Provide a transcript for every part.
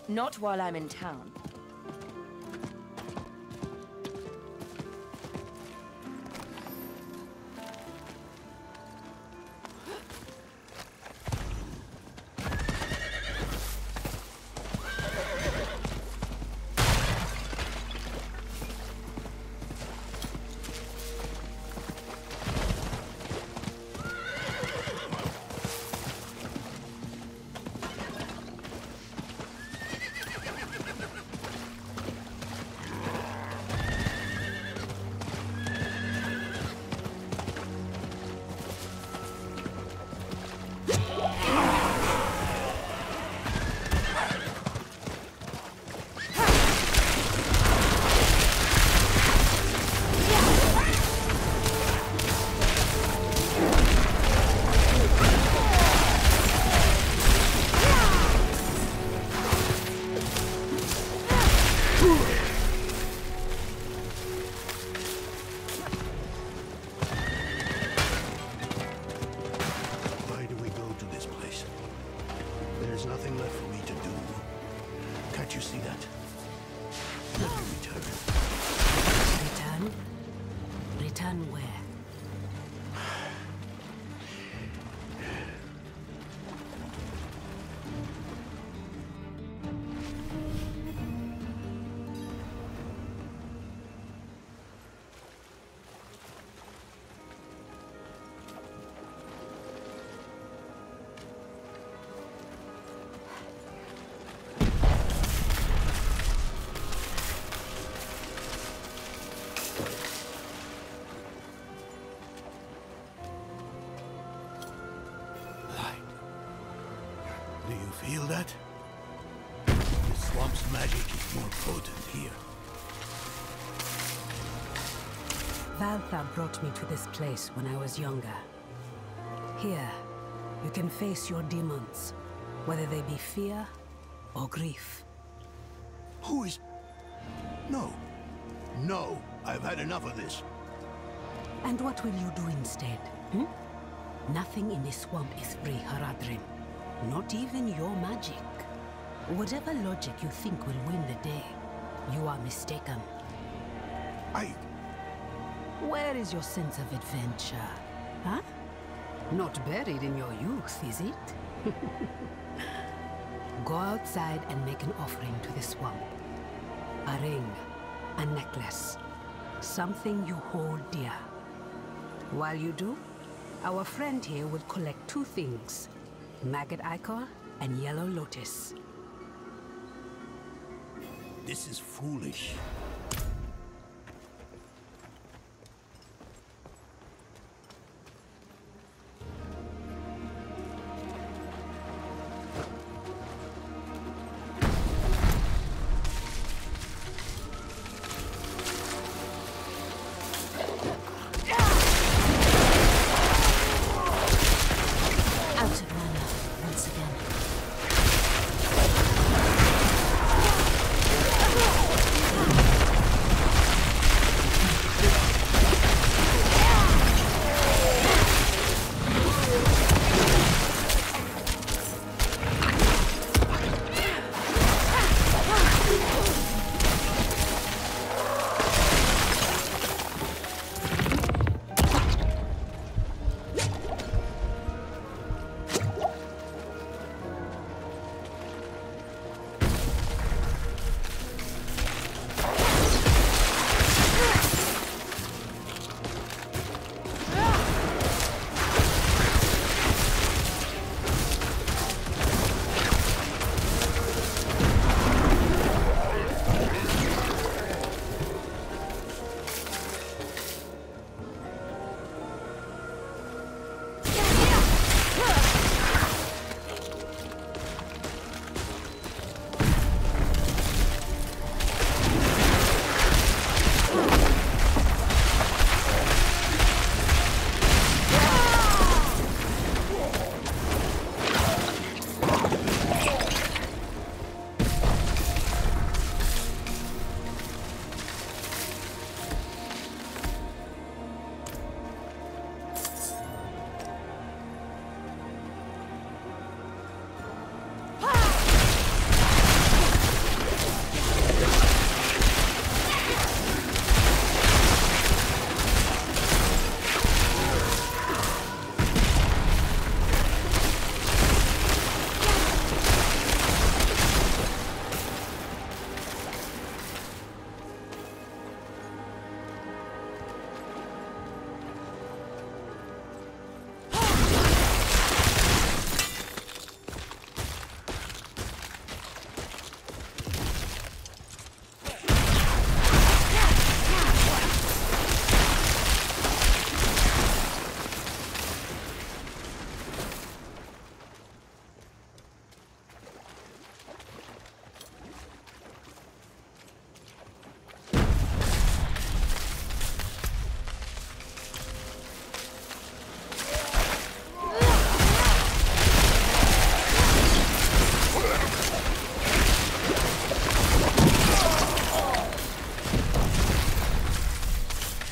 Not while I'm in town. Return where? Do you feel that? The swamp's magic is more potent here. Valtha brought me to this place when I was younger. Here, you can face your demons, whether they be fear or grief. Who is... No. No! I've had enough of this. And what will you do instead? Nothing in this swamp is free, Haradrim. Not even your magic. Whatever logic you think will win the day, you are mistaken. Where is your sense of adventure? Huh? Not buried in your youth, is it? Go outside and make an offering to the swamp. A ring, a necklace, something you hold dear. While you do, our friend here will collect two things. Maggot Ichor and Yellow Lotus. This is foolish.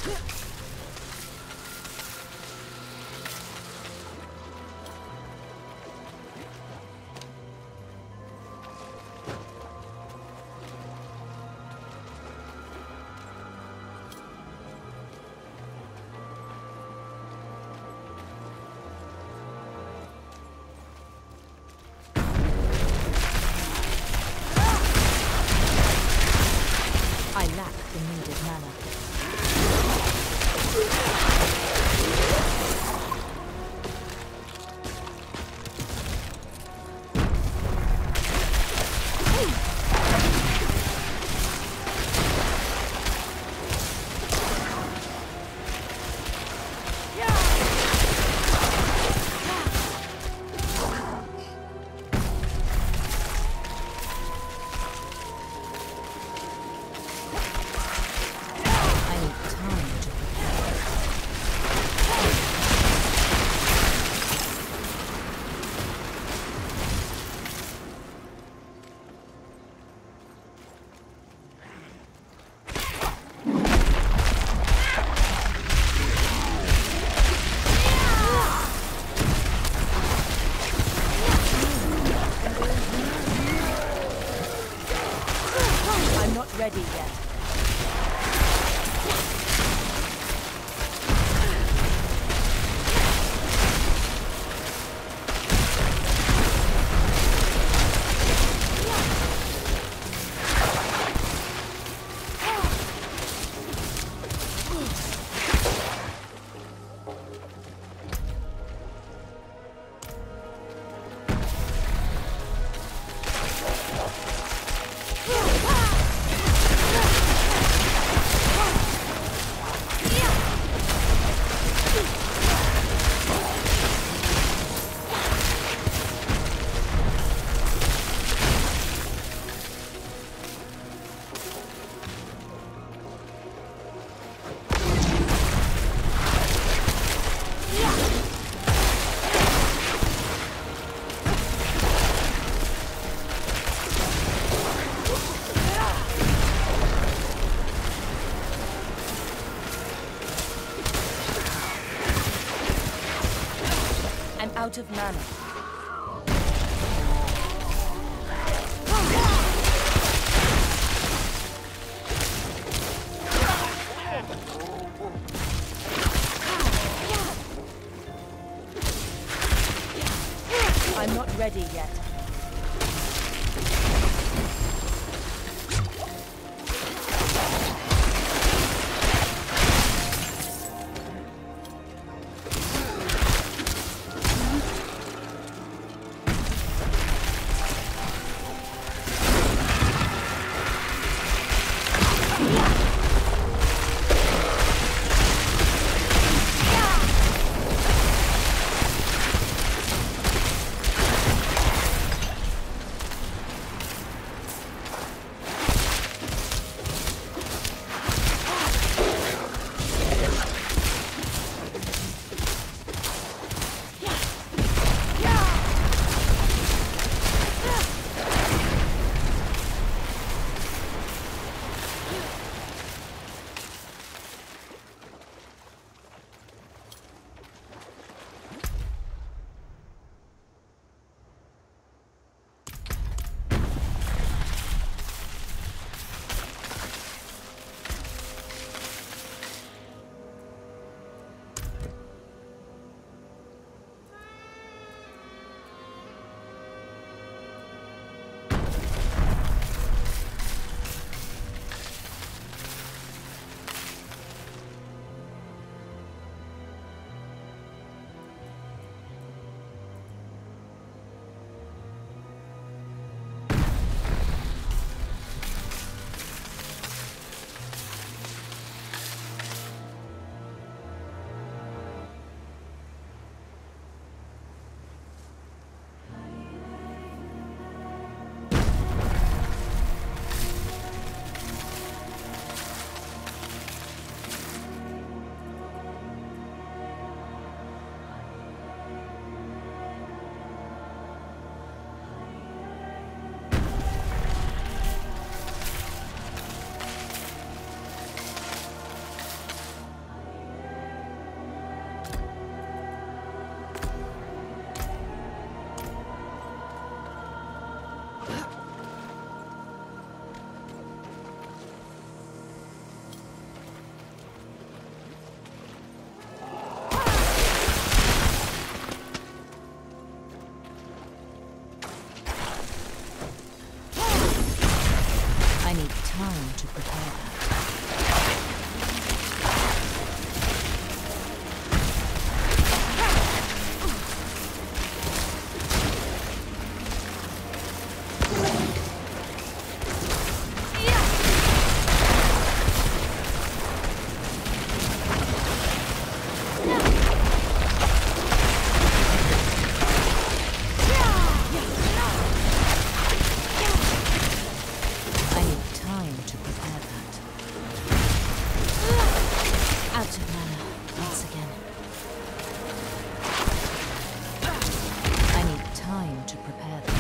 I lack the needed mana. I need time to prepare. I'm not ready yet. I'm out of mana. I'm not ready yet. Out of mana once again. I need time to prepare that.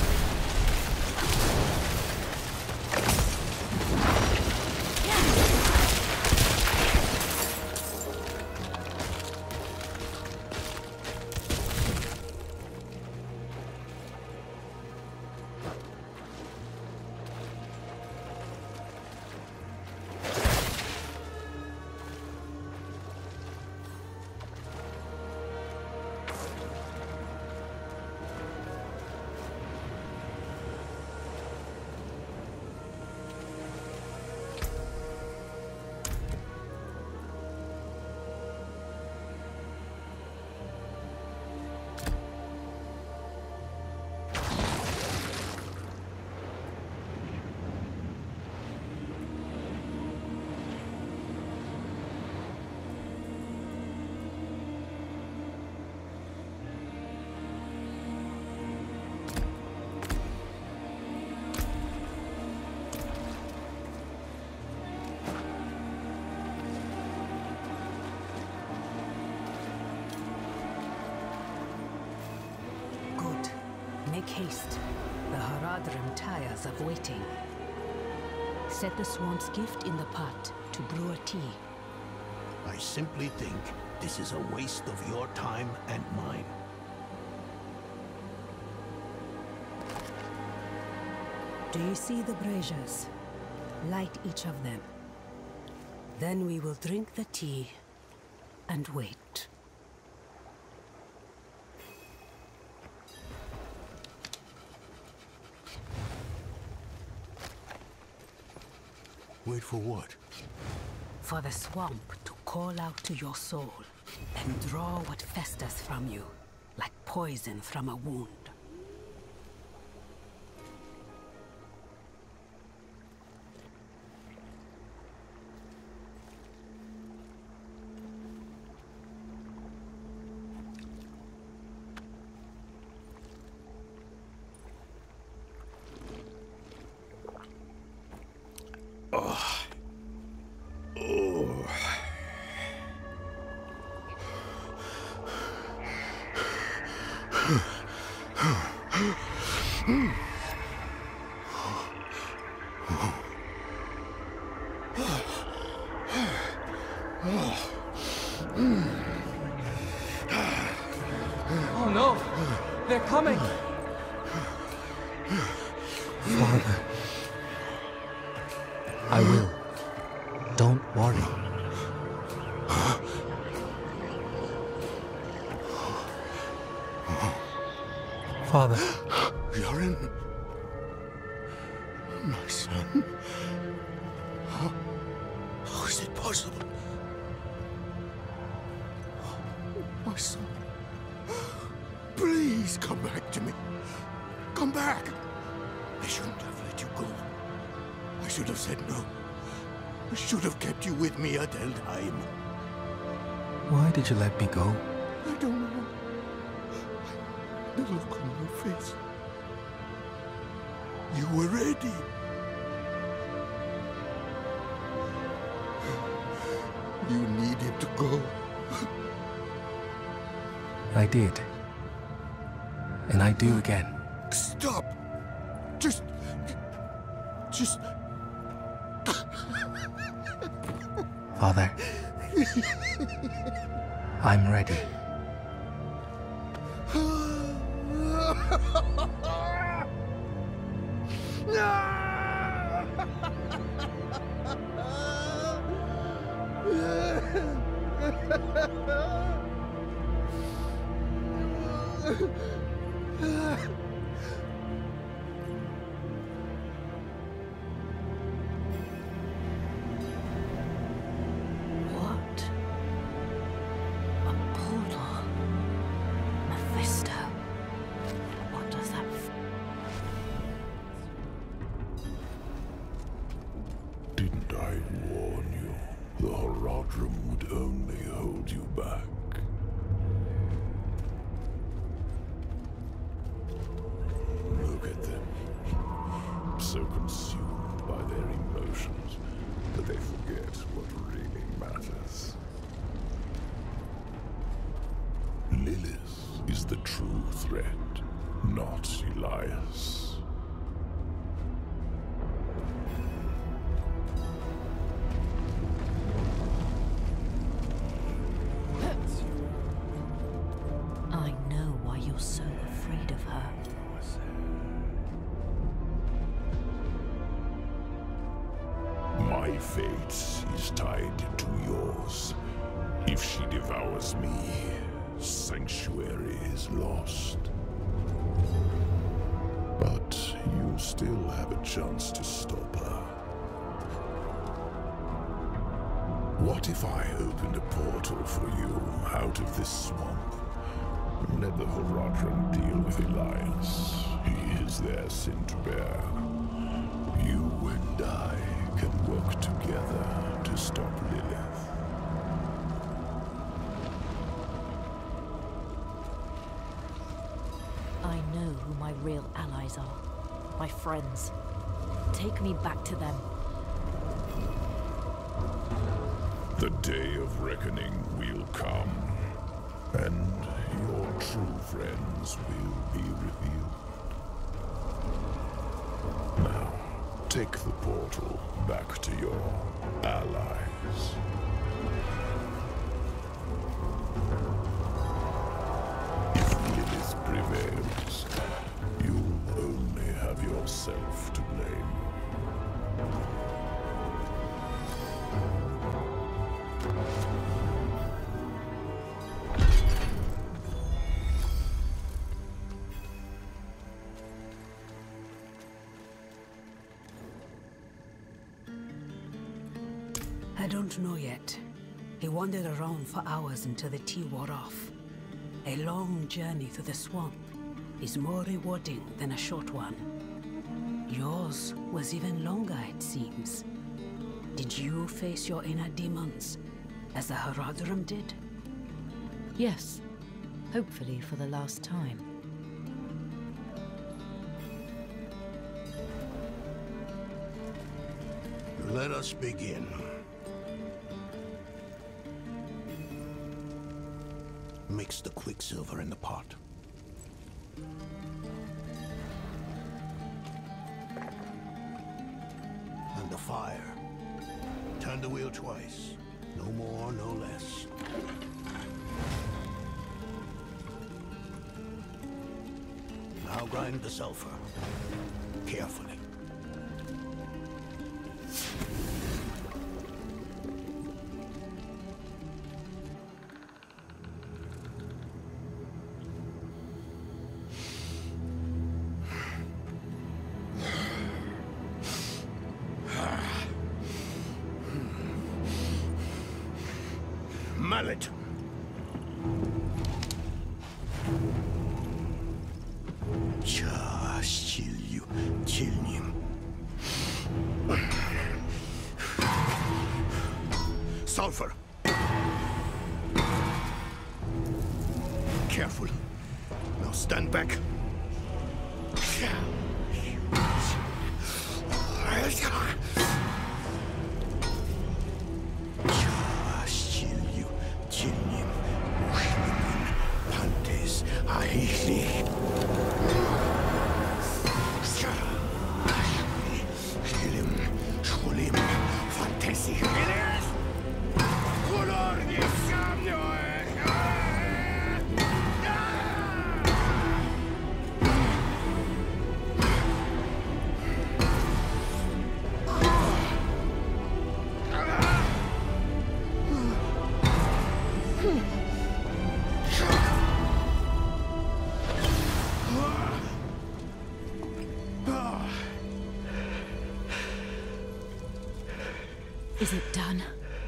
Make haste. The Haradrim tires of waiting. Set the swamp's gift in the pot to brew a tea. I simply think this is a waste of your time and mine. Do you see the braziers? Light each of them. Then we will drink the tea and wait. Wait for what? For the swamp to call out to your soul and draw what festers from you, like poison from a wound. Oh no! They're coming! Father. I will. Don't worry. Father. Yoren? My son? How is it possible? My son. Please come back to me. Come back. I shouldn't have let you go. I should have said no. I should have kept you with me at Eldheim. Why did you let me go? I don't know. The look on your face. You were ready. You needed to go. I did. And I do again. Stop! Just... Father. I'm ready. What? A portal? Mephisto? What does that... Didn't I warn you? The Haradrim would only hold you back. true threat, not Elias. I know why you're so afraid of her. My fate is tied to yours. If she devours me, Sanctuary is lost. But you still have a chance to stop her. What if I opened a portal for you out of this swamp? Let the Horadrim deal with Elias. He is their sin to bear. You and I can work together to stop Lilith. I know who my real allies are. My friends. Take me back to them. The day of reckoning will come, and your true friends will be revealed. Now, take the portal back to your allies. If Lilith prevails, you'll only have yourself to blame. I don't know yet. He wandered around for hours until the tea wore off. A long journey through the swamp is more rewarding than a short one. Yours was even longer, it seems. Did you face your inner demons, as the Horadrim did? Yes. Hopefully for the last time. Let us begin. Mix the quicksilver in the pot. And the fire. Turn the wheel twice. No more, no less. Now grind the sulfur. Carefully. Mallet. Чащилью тельнем. Sulfur. Careful. Now stand back. Is it done?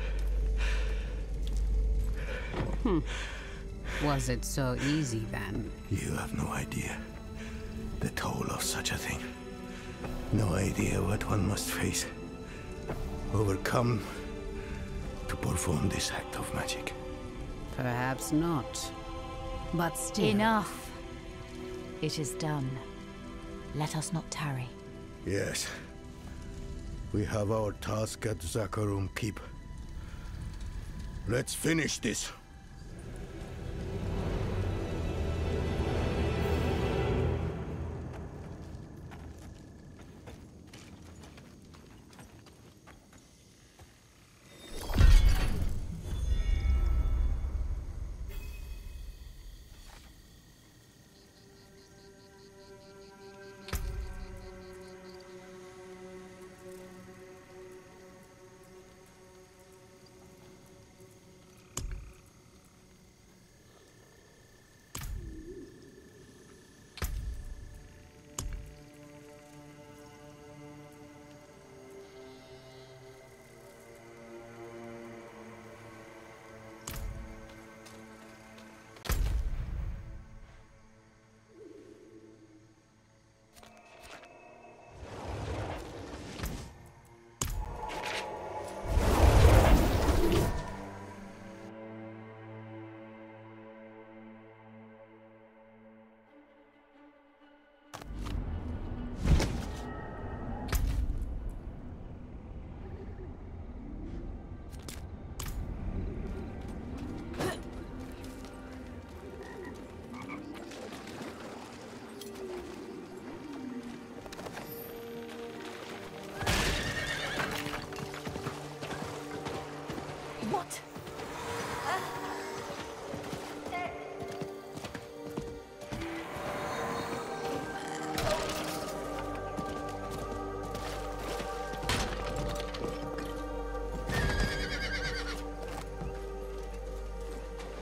Was it so easy then? You have no idea the toll of such a thing. No idea what one must face, overcome to perform this act of magic. Perhaps not. But still... Enough. It is done. Let us not tarry. Yes. We have our task at Zakarum Keep. Let's finish this.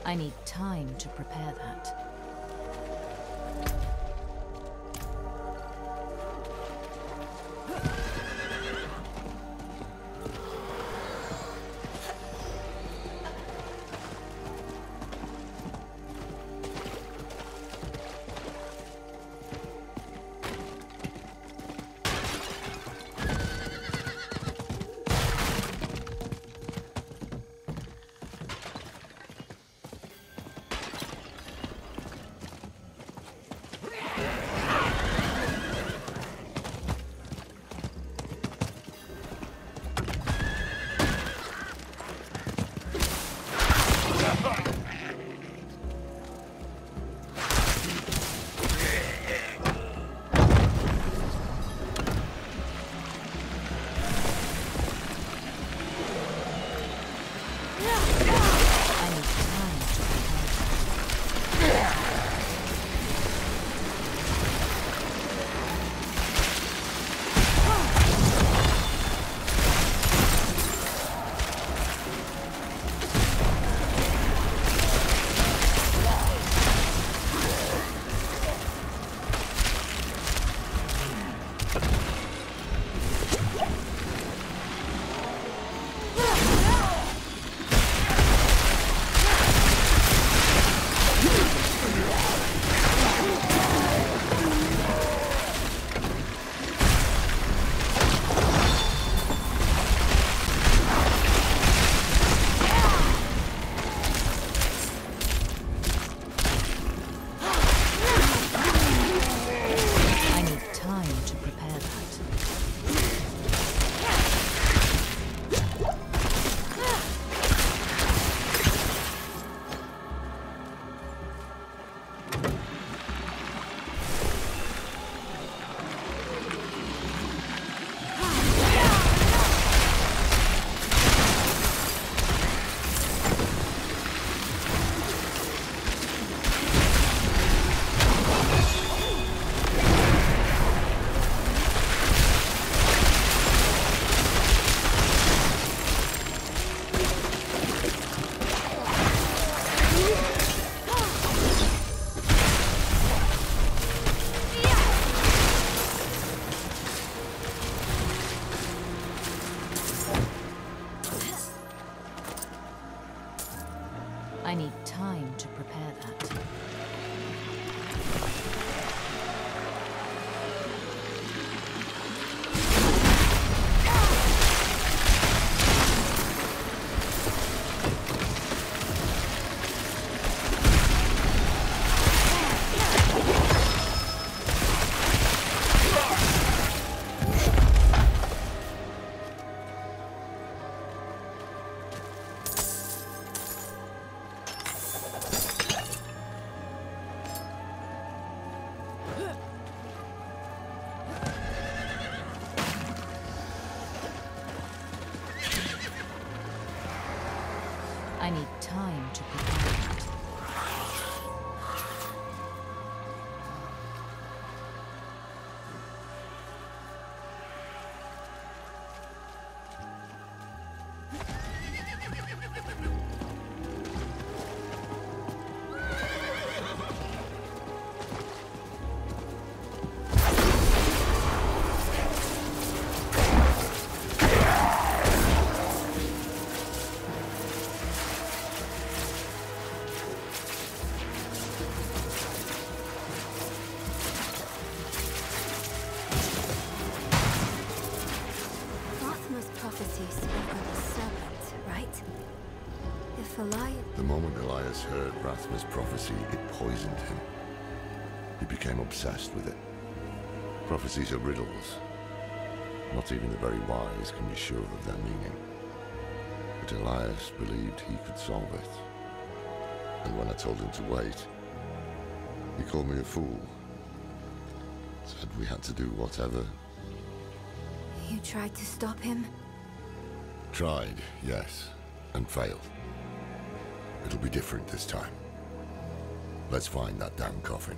I need time to prepare that. I need time to prepare that. I need time to prepare that. Prophecy spoke of a serpent, right? If Elias... The moment Elias heard Rathma's prophecy, it poisoned him. He became obsessed with it. Prophecies are riddles. Not even the very wise can be sure of their meaning. But Elias believed he could solve it. And when I told him to wait, he called me a fool. Said we had to do whatever. You tried to stop him? Tried, yes, and failed. It'll be different this time. Let's find that damn coffin.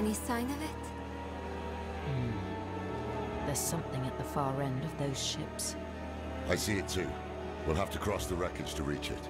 Any sign of it? There's something at the far end of those ships. I see it too. We'll have to cross the wreckage to reach it.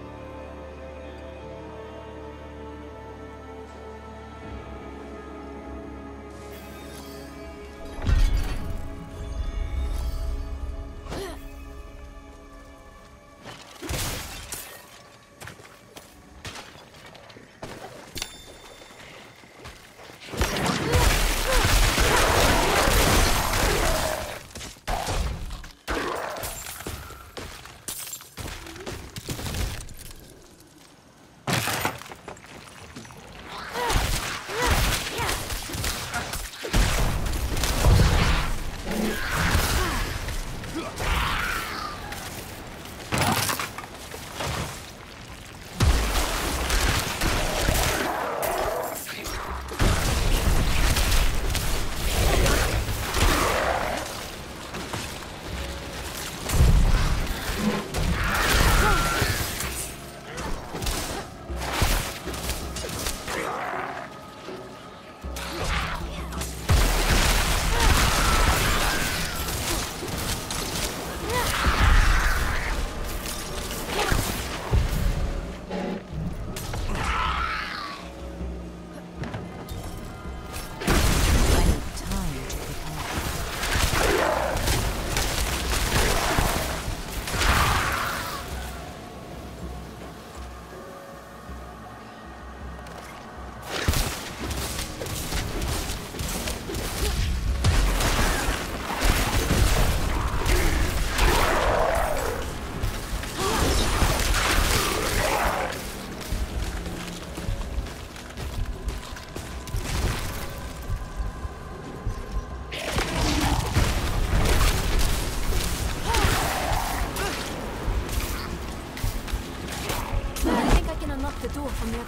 The door from the other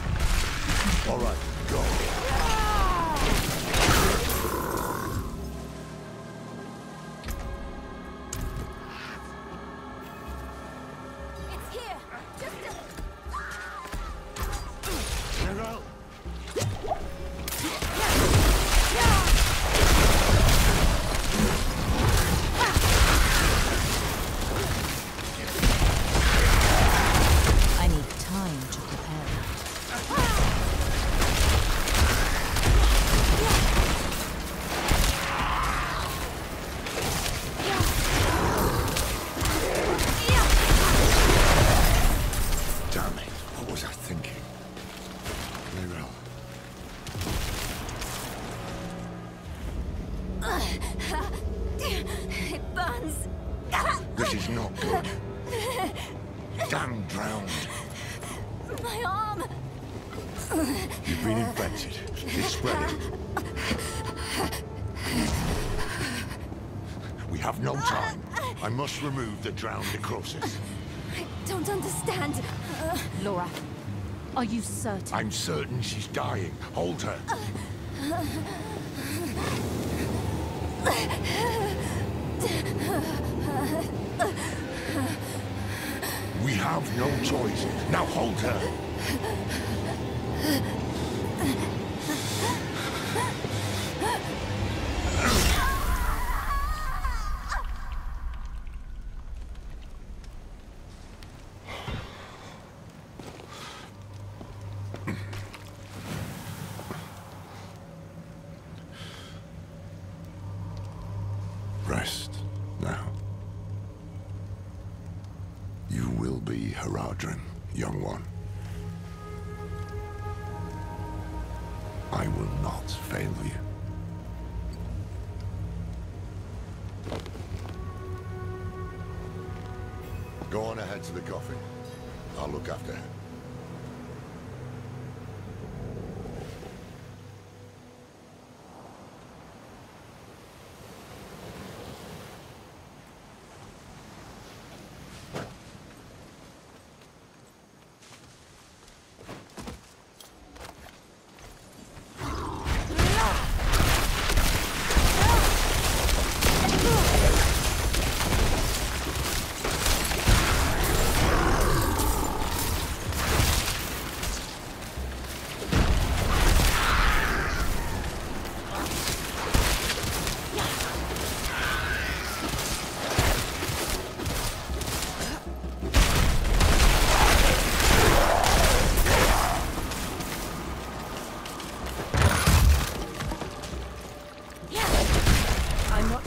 side. All right, go. It's here. Just General! I need time to prepare that. Damn it, what was I thinking? Neyrelle. it burns. This is not good. Damn drowned. My arm. You've been infected. It's spreading. We have no time. I must remove the drowned necrosis. I don't understand. Laura, are you certain? I'm certain she's dying. Hold her. We have no choice. Now hold her. Rest now. You will be Haradrim, young one. I will not fail you. Go on ahead to the coffin. I'll look after her.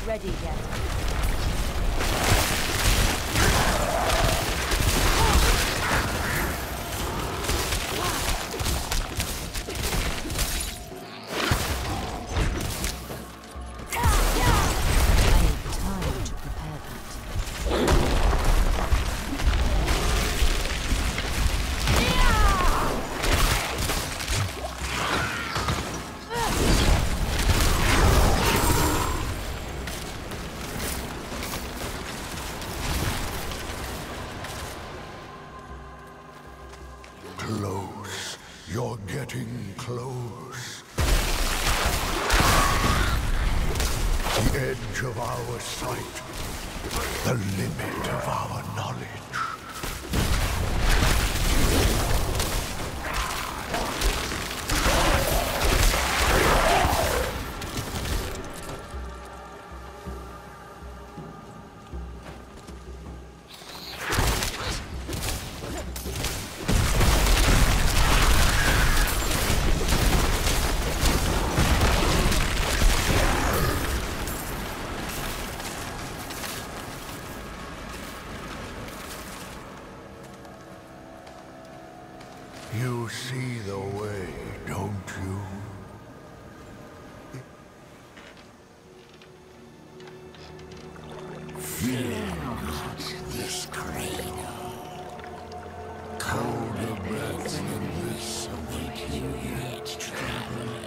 ready yet. Close. You're getting close. The edge of our sight. The limit of our knowledge. You see the way, don't you? Fear not this cradle. Colder breaths than this await you yet, traveler.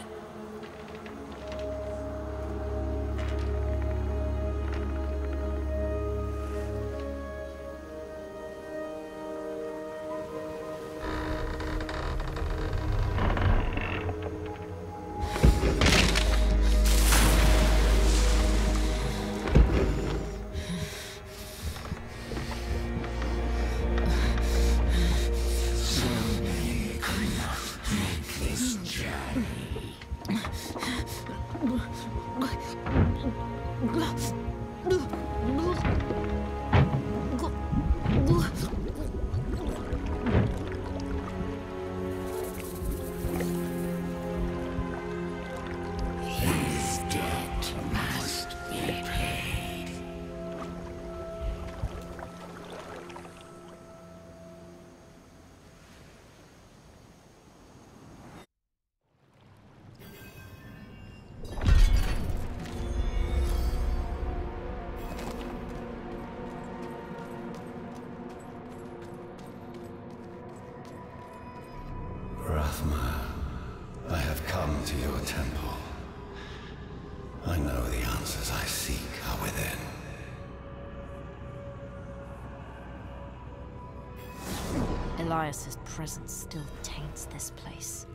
I have come to your temple. I know the answers I seek are within. Elias's presence still taints this place.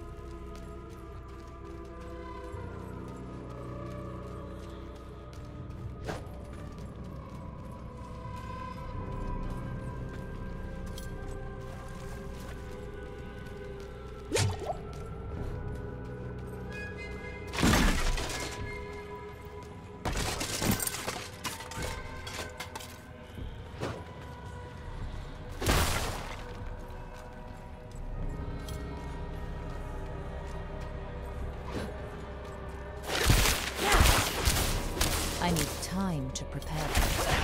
I need time to prepare that.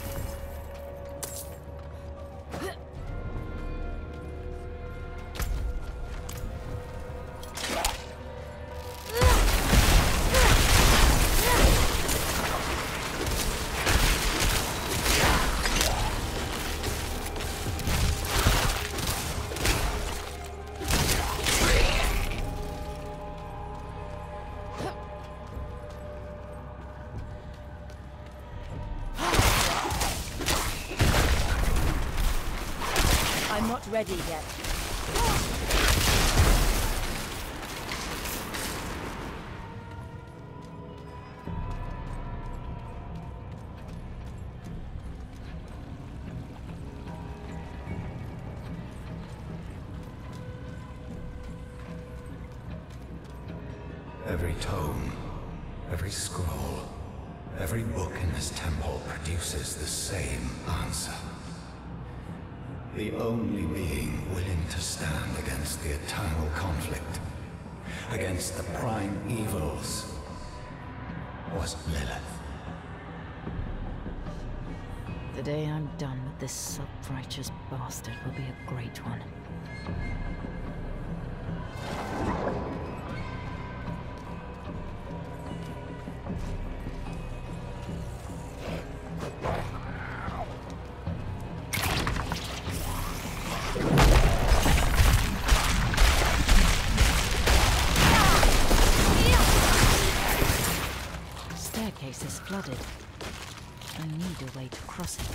I'm not ready yet. Every tome, every scroll, every book in this temple produces the same answer. The only being willing to stand against the eternal conflict, against the prime evils, was Lilith. The day I'm done with this self-righteous bastard will be a great one. Staircase is flooded. I need a way to cross it.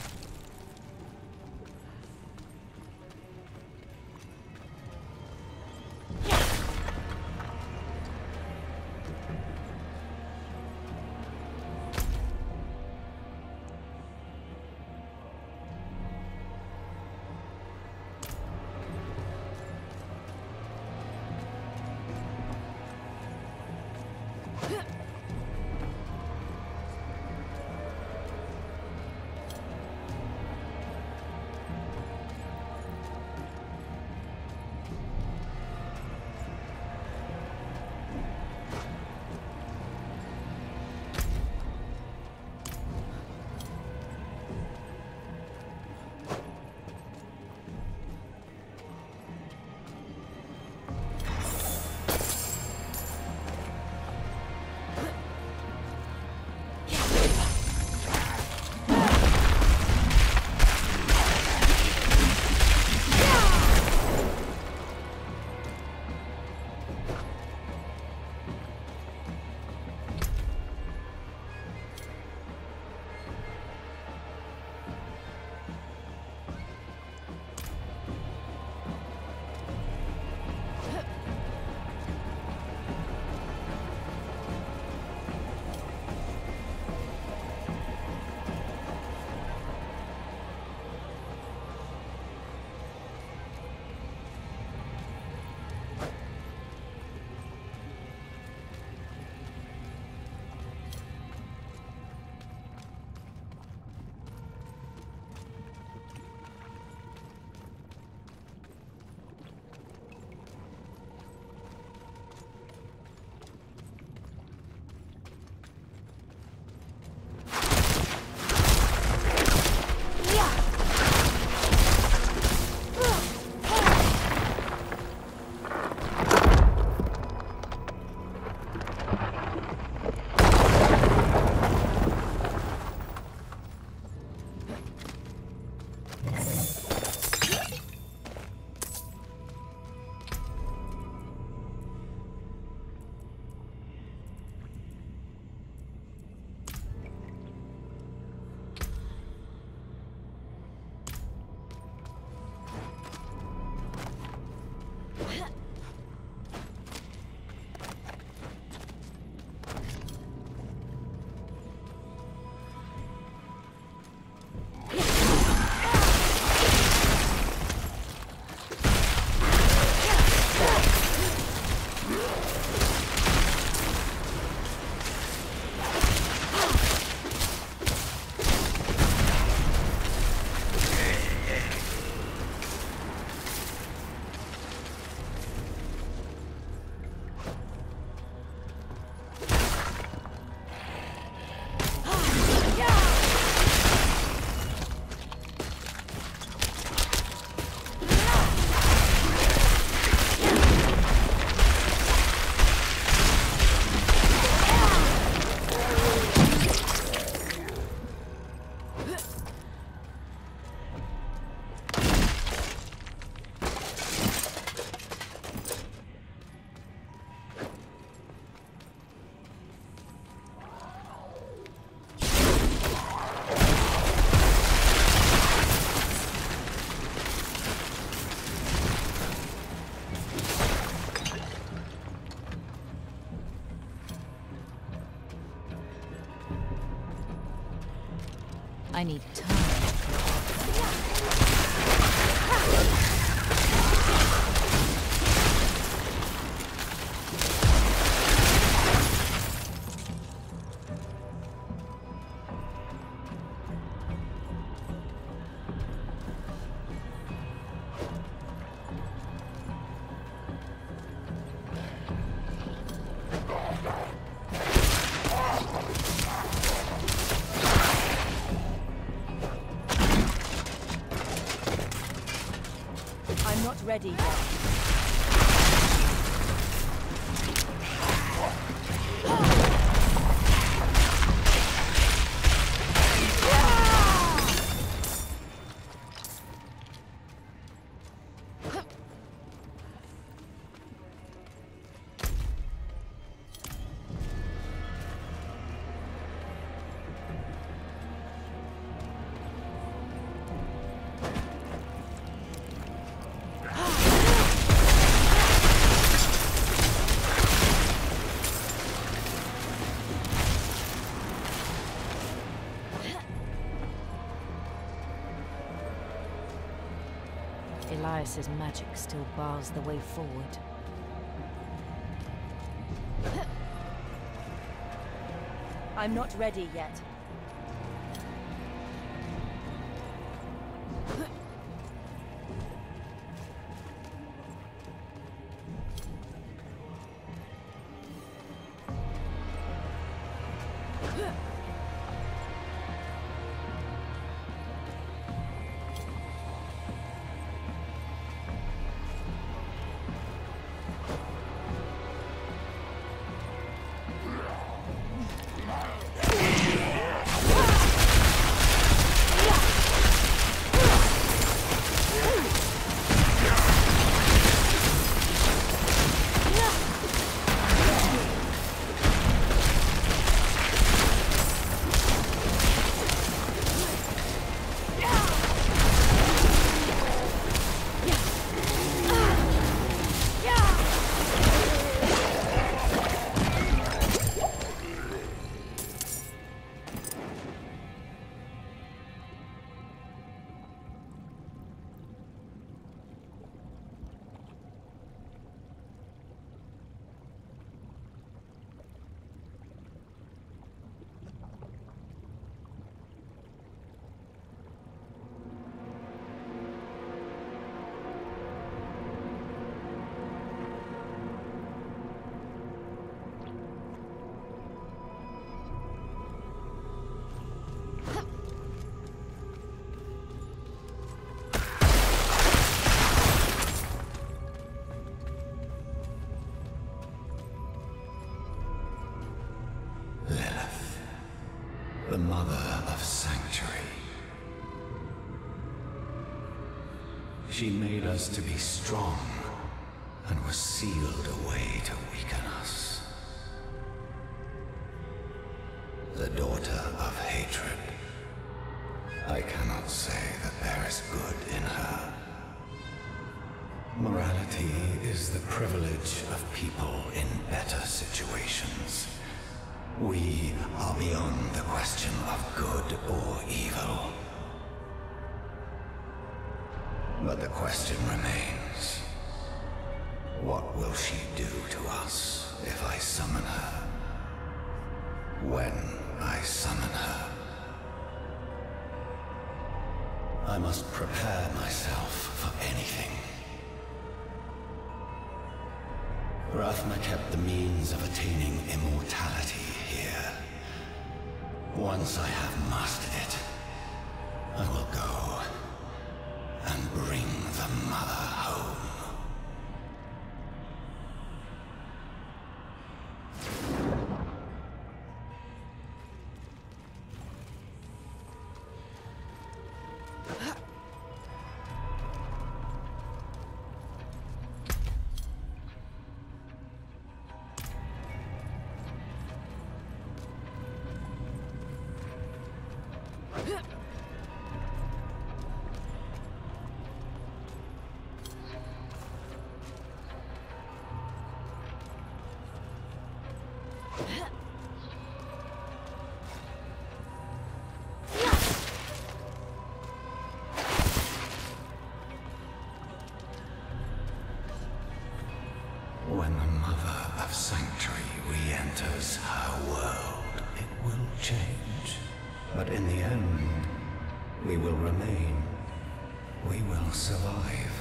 I need time. ready yet. Elias's magic still bars the way forward. I'm not ready yet. The mother of Sanctuary. She made us to be strong and was sealed away to weaken us. The daughter of hatred. I cannot say that there is good in her. Morality is the privilege of people in better situations. We are beyond the question of good or evil. But the question remains, what will she do to us if I summon her? When I summon her? I must prepare myself for anything. Rathma kept the means of attaining immortality here. Once I have mastered it, I will go and bring the mother home. When the Mother of Sanctuary re-enters her world, it will change. But in the end, we will remain. We will survive.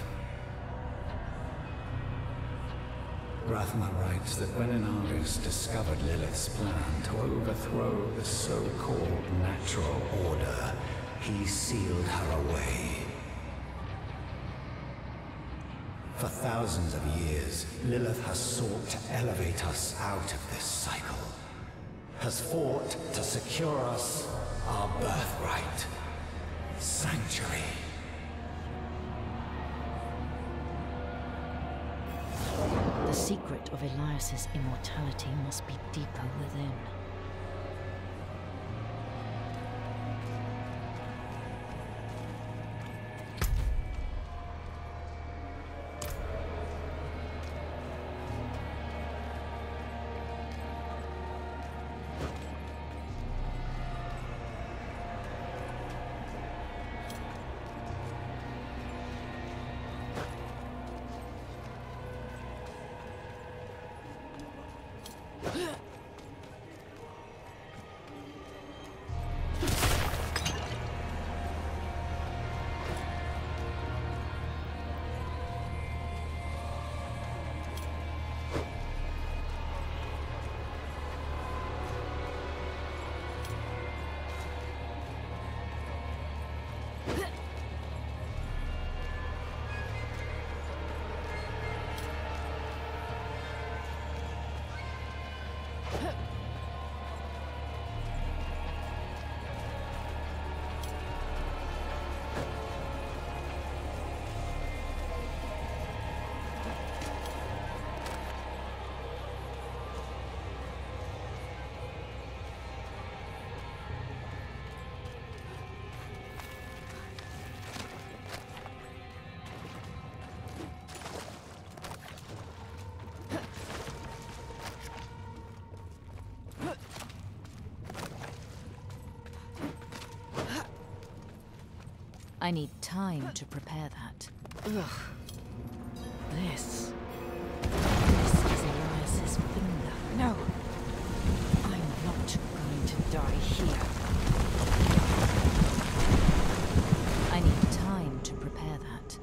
Rathma writes that when Inaris discovered Lilith's plan to overthrow the so-called natural order, he sealed her away. For thousands of years, Lilith has sought to elevate us out of this cycle. Has fought to secure us our birthright. Sanctuary. The secret of Elias's immortality must be deeper within. I need time to prepare that. Ugh. This is Elias's finger. No! I'm not going to die here. I need time to prepare that.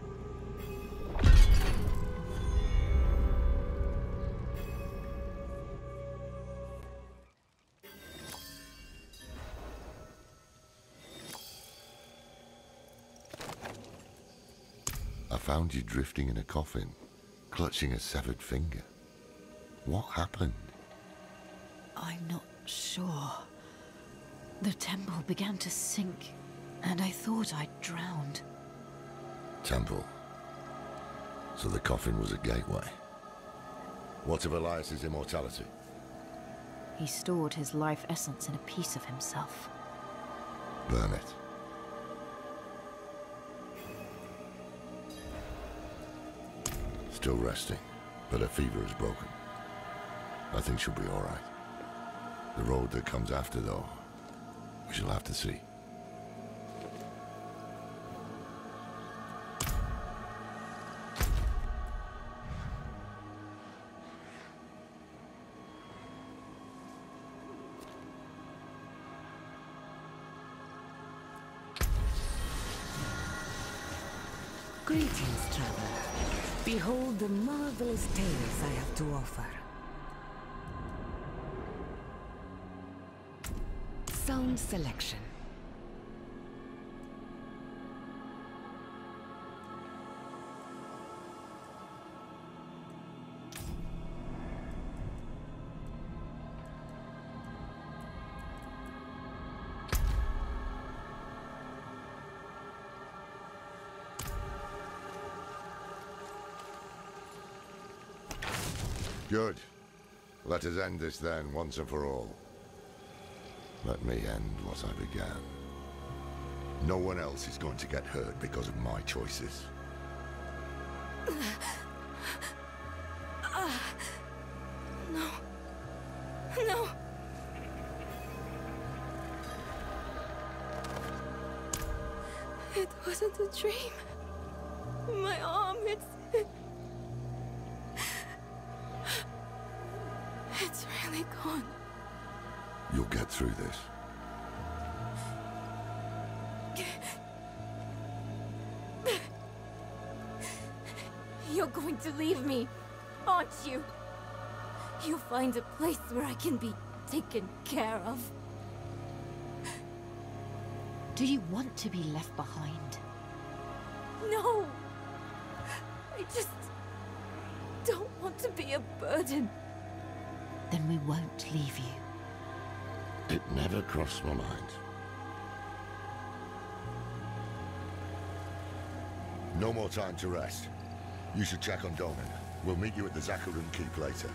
I found you drifting in a coffin, clutching a severed finger. What happened? I'm not sure. The temple began to sink, and I thought I'd drowned. Temple. So the coffin was a gateway. What of Elias's immortality? He stored his life essence in a piece of himself. Burn it. Still resting, but her fever is broken. I think she'll be all right. The road that comes after, though, we shall have to see. Greetings, traveler. Behold the marvelous tales I have to offer. Sound selection. Good. Let us end this then, once and for all. Let me end what I began. No one else is going to get hurt because of my choices. No. No. It wasn't a dream. My arm, it's really gone. You'll get through this. You're going to leave me, aren't you? You'll find a place where I can be taken care of. Do you want to be left behind? No! I just don't want to be a burden. Then we won't leave you. It never crossed my mind. No more time to rest. You should check on Donan. We'll meet you at the Zakarum Keep later.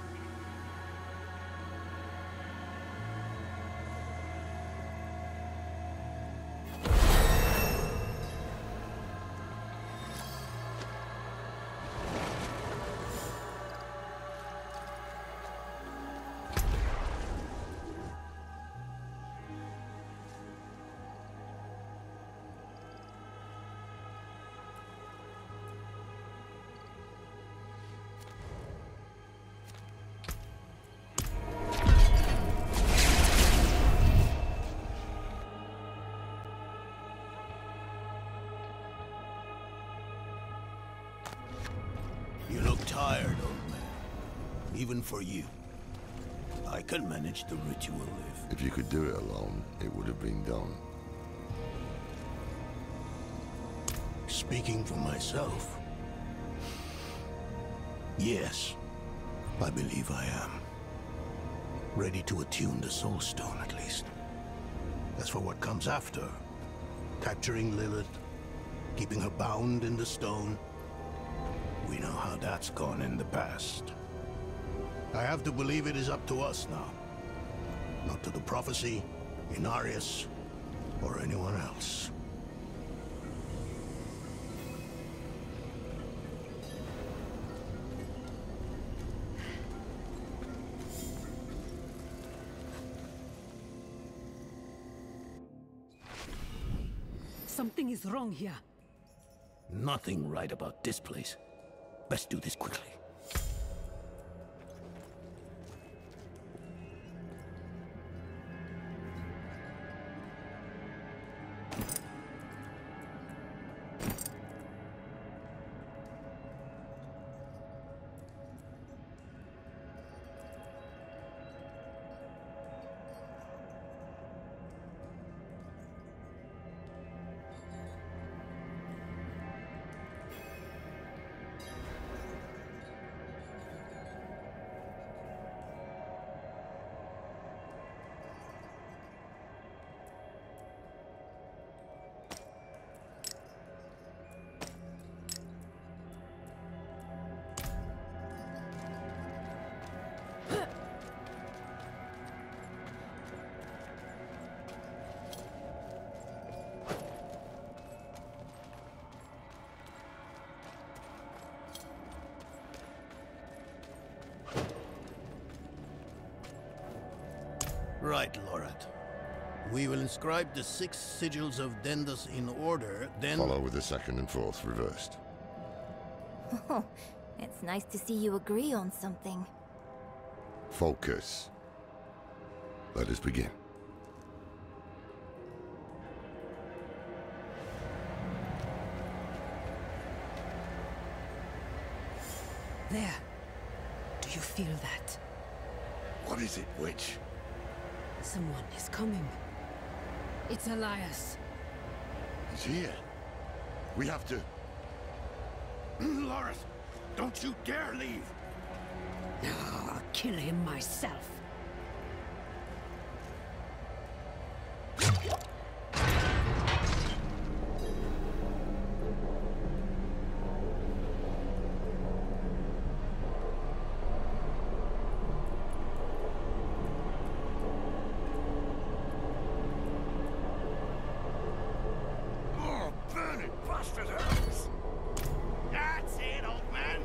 You look tired, old man. Even for you. I can manage the ritual if... If you could do it alone, it would have been done. Speaking for myself... Yes, I believe I am. Ready to attune the Soul Stone, at least. As for what comes after, capturing Lilith, keeping her bound in the stone, we know how that's gone in the past. I have to believe it is up to us now. Not to the prophecy, Inarius, or anyone else. Something is wrong here. Nothing right about this place. Best do this quickly. Right, Lorath. We will inscribe the 6 sigils of Dendas in order, then... Follow with the second and fourth reversed. Oh, it's nice to see you agree on something. Focus. Let us begin. There. Do you feel that? What is it, witch? Someone is coming. It's Elias. He's here. We have to... Lorath, don't you dare leave! I'll kill him myself. That's it, old man!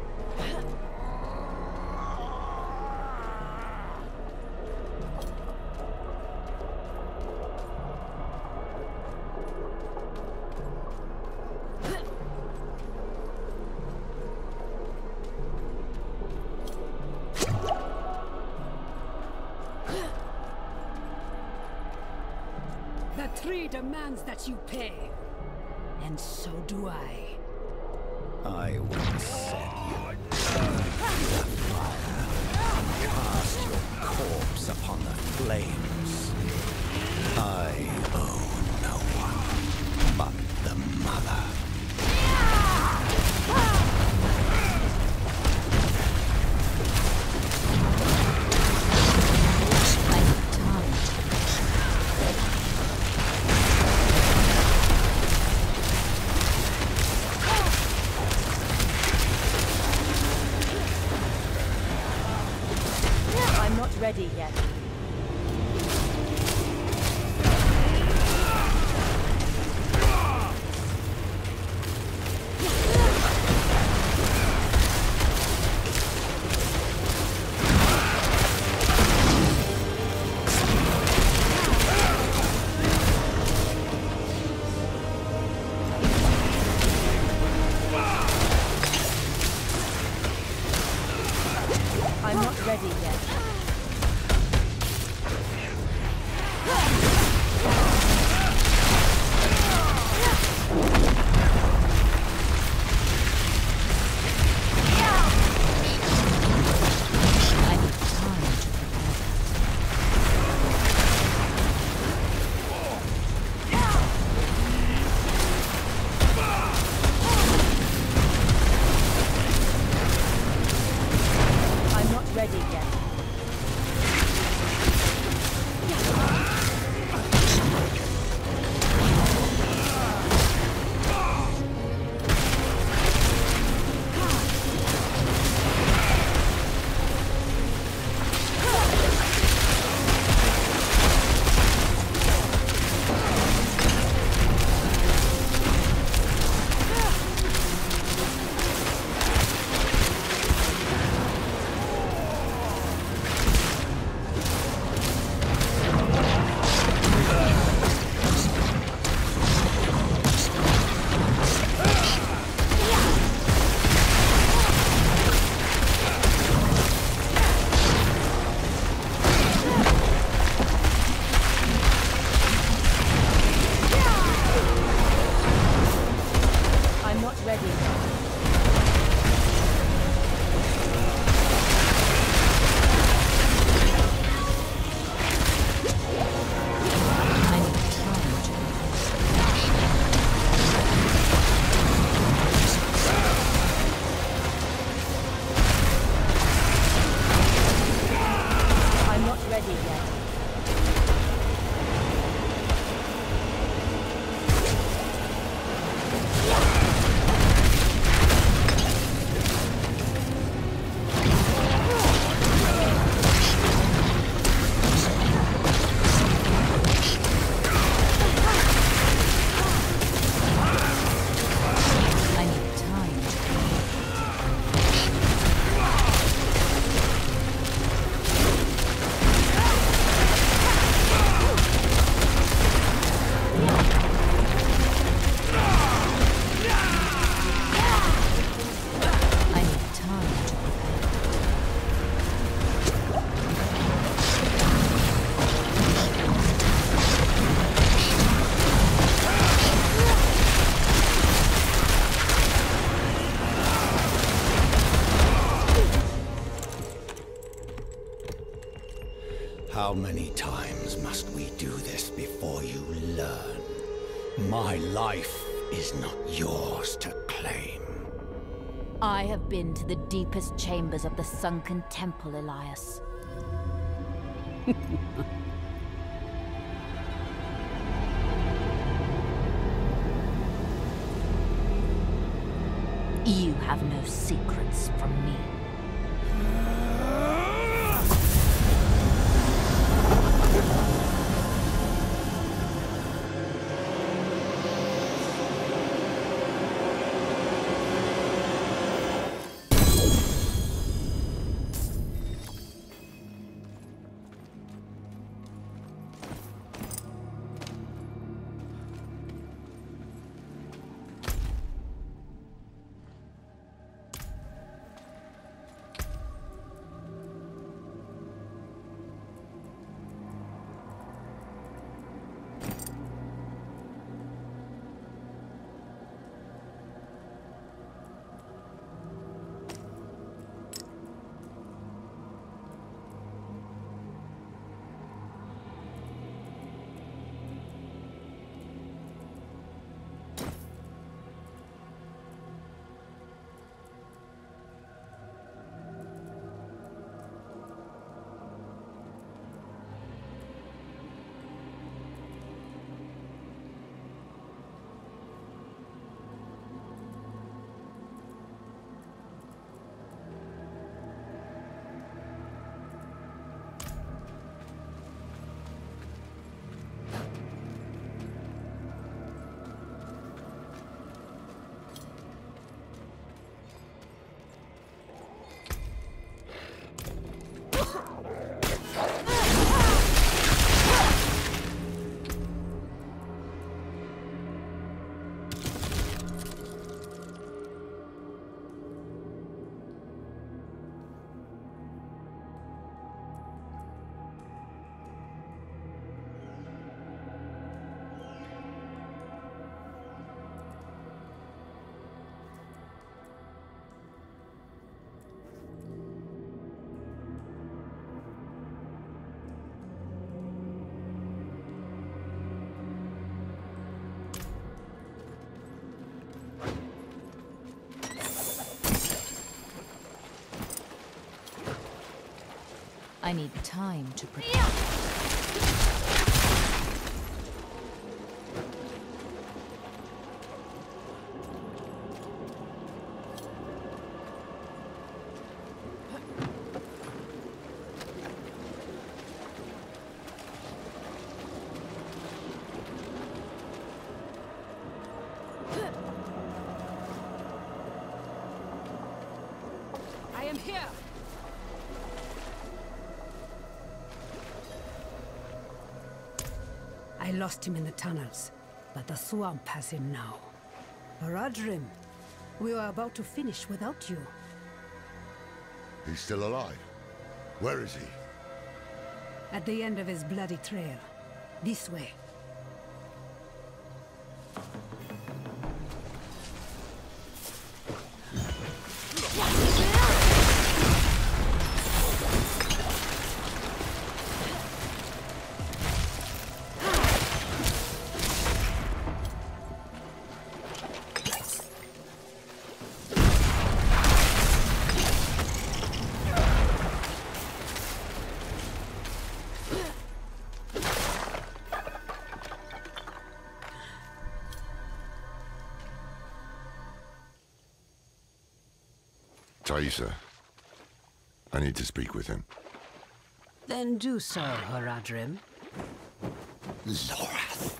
The tree demands that you pay. And so do I. I will set you the fire. Cast your corpse upon the flames. I owe no one but the mother. ready yet. I'm not ready yet. Ready yet. How many times must we do this before you learn? My life is not yours to claim. I have been to the deepest chambers of the sunken temple, Elias. You have no secrets from me. I need time to prepare. I am here! I lost him in the tunnels, but the swamp has him now. Horadrim, we were about to finish without you. He's still alive? Where is he? At the end of his bloody trail. This way. Thaisa, I need to speak with him. Then do so, Horadrim. Lorath.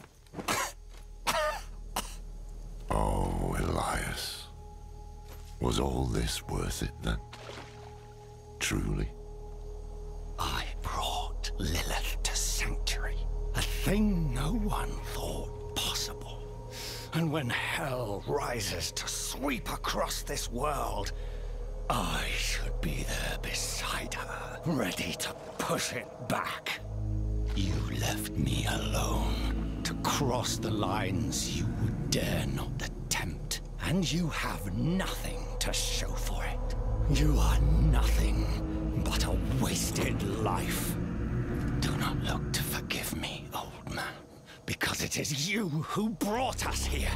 Oh, Elias. Was all this worth it then? Truly? I brought Lilith to Sanctuary, a thing no one thought possible. And when hell rises to sweep across this world, I should be there beside her, ready to push it back. You left me alone to cross the lines you would dare not attempt, and you have nothing to show for it. You are nothing but a wasted life. Do not look to forgive me, old man, because it is you who brought us here.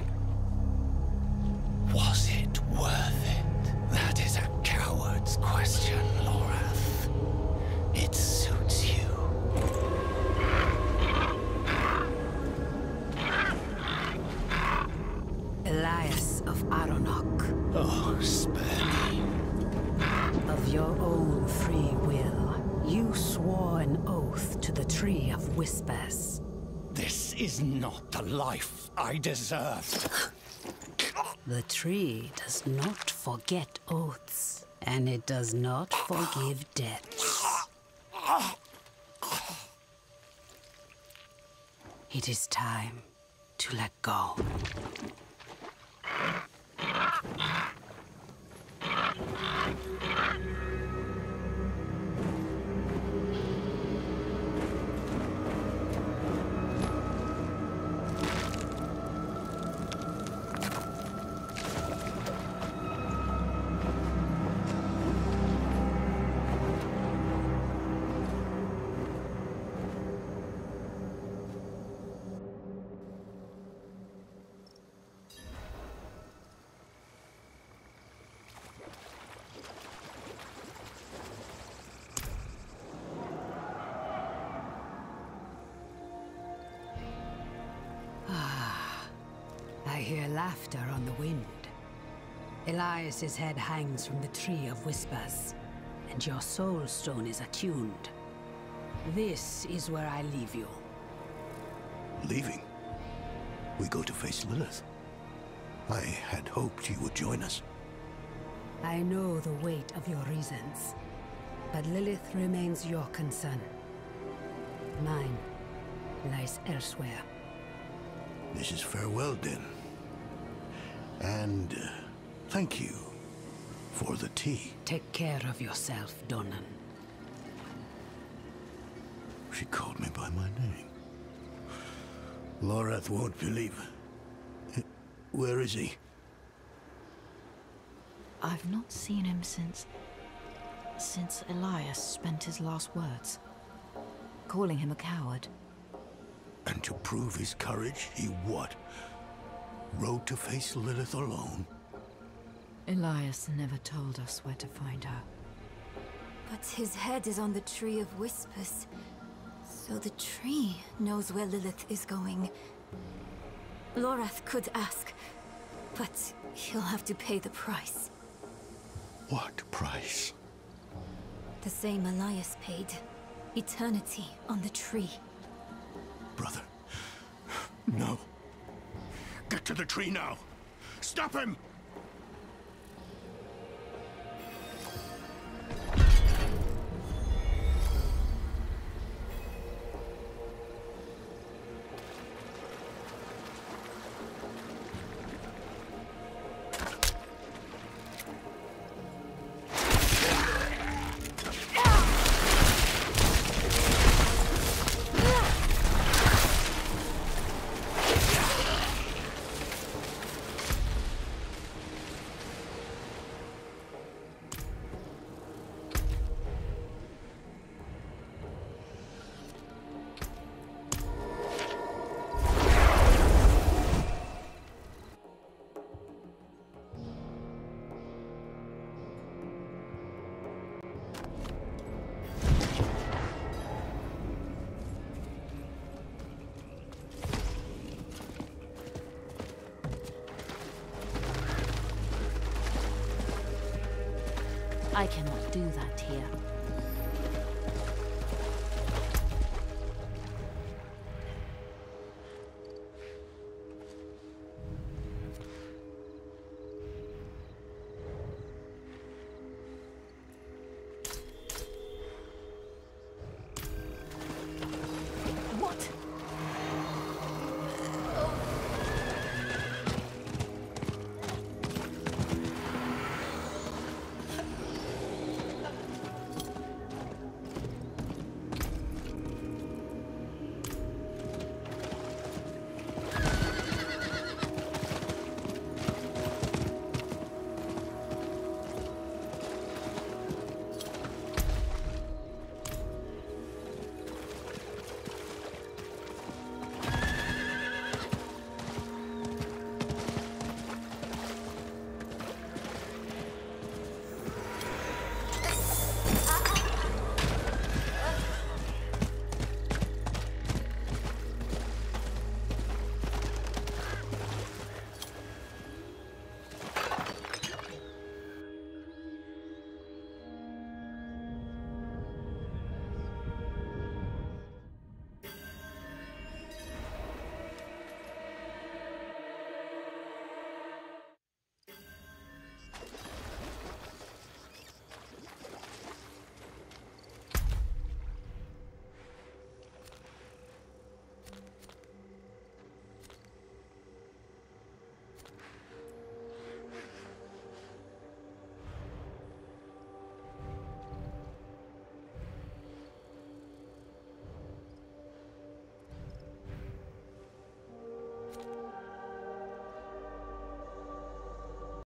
Was it worth it? That is a coward's question, Lorath. It suits you. Elias of Aronok. Oh, spare me. Of your own free will, you swore an oath to the Tree of Whispers. This is not the life I deserved. The tree does not forget oaths, and it does not forgive debts. It is time to let go. I hear laughter on the wind. Elias's head hangs from the Tree of Whispers, and your soul stone is attuned. This is where I leave you. Leaving? We go to face Lilith. I had hoped you would join us. I know the weight of your reasons, but Lilith remains your concern. Mine lies elsewhere. This is farewell, then. And thank you for the tea. Take care of yourself, Donan. She called me by my name. Lorath won't believe. Where is he? I've not seen him since Elias spent his last words, calling him a coward. And to prove his courage, he what? Rode to face Lilith alone? Elias never told us where to find her. But his head is on the Tree of Whispers. So the tree knows where Lilith is going. Lorath could ask, but he'll have to pay the price. What price? The same Elias paid. Eternity on the tree. Brother. No. Get to the tree now. Stop him! I cannot do that here.